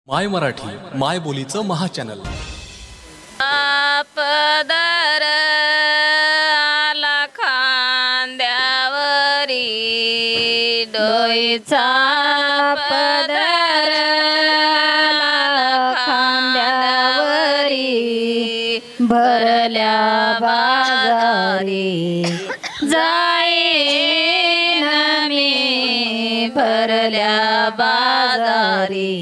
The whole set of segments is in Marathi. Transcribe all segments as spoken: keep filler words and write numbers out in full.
माय मराठी माय बोलीचं महाचॅनल. पदर आला खांद्यावरी डोईचा पदर आला खांद्यावरी भरल्या बाजारी जाईन मी भरल्या बाजारी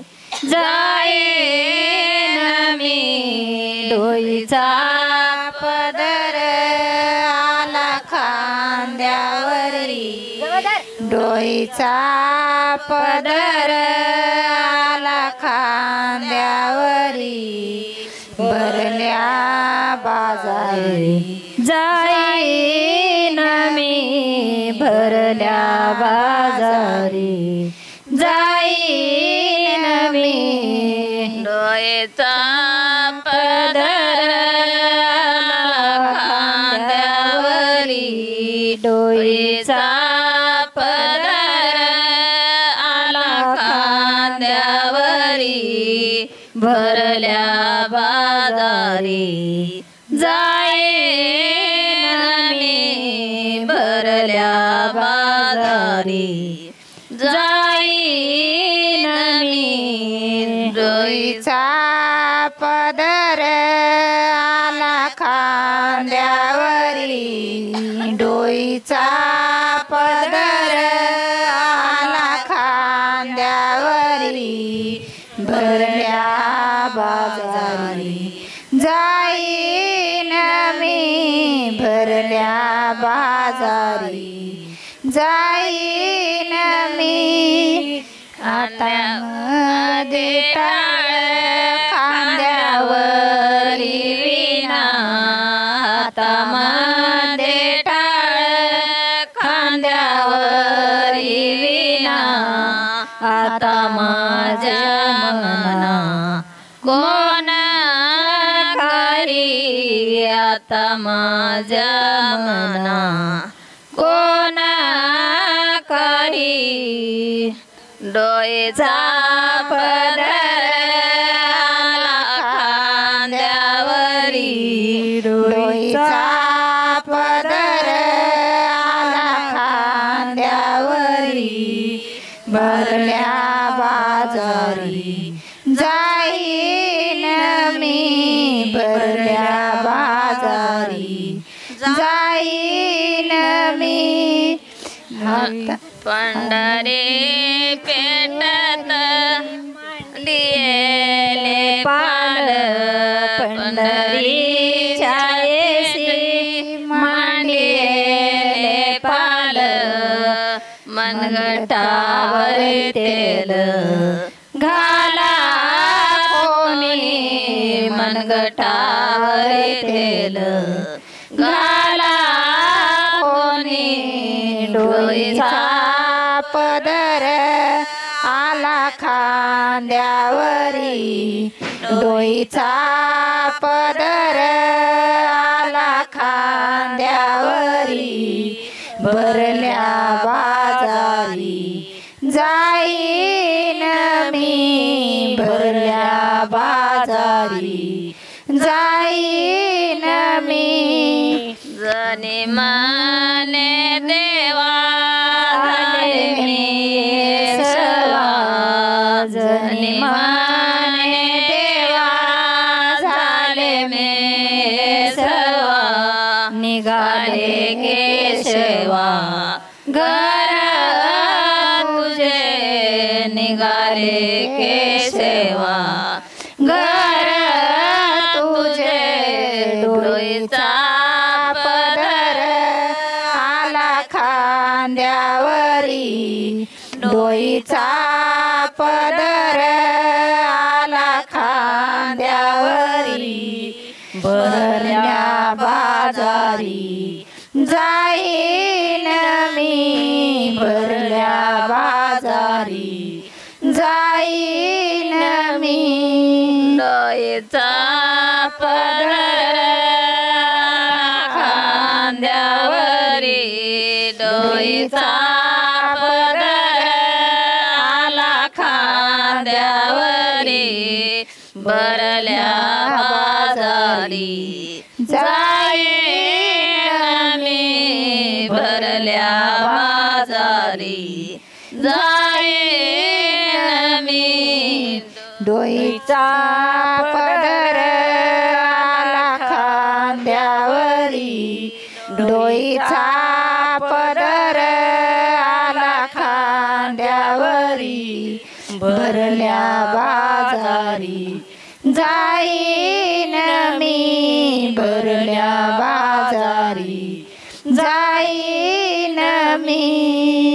जाईन मी डोईचा पदर आला खांद्यावरी डोईचा पदर आला खांद्यावरी भरल्या बाजारी जाईन मी भरल्या बाजारी जाईन मी डोईचा पदर खांद्यावरी डोईचा पदर आला खांद्यावरी भरल्या बाजारी जाईन मी भरल्या बाजारी जाईन मी डोईचा पदर आला खांद्यावरी डोईचा पदर आला खांद्यावरी भरल्या बाजारी जाईन मी भरल्या बाजारी जाईन मी हातामध्ये टाळ खांद्यावरी विणा हातामध्ये टाळ खांद्यावरी विणा आता माझ्या मना कोण करी आता माझ्या मना कोण करी डोईचा पदर आला खांद्यावरी डोईचा पदर आला खांद्यावरी भरल्या बाजारी जाईन मी भरल्या बाजारी जाईन मी पंढरी पेटत दियेले पाल पंढरी छायेसी मांडियेले पाल मनगटावर तेल घाला कोणी मनगटावर तेल घाला कोणी डोईचा पदर आला खांद्यावरी डोईचा पदर आला खांद्यावरी भरल्या बाजारी जाईन मी भरल्या बाजारी जाईन मी जनी माने देवा झाले मी सवा जनी माने देवा झाले मी सवा निघाले केशवा घर तुझे निघाले केशवा घर तुझे डोईचा पदर आला खांद्यावरी डोईचा पदर आला खांद्यावरी भरल्या बाजारी जाईन मी भरल्या बाजारी जाईन मी डोईचा पदर खांद्यावरी डोईचा पदर आला खांद्यावरी रे भरल्या बाजारी जाईन मी भरल्या बाजारी जाईन मी डोईचा पदर आला खांद्यावरी डोईचा पदर आला खांद्यावरी भरल्या बाजारी जाईन मी भरल्या बाजारी जाईन मी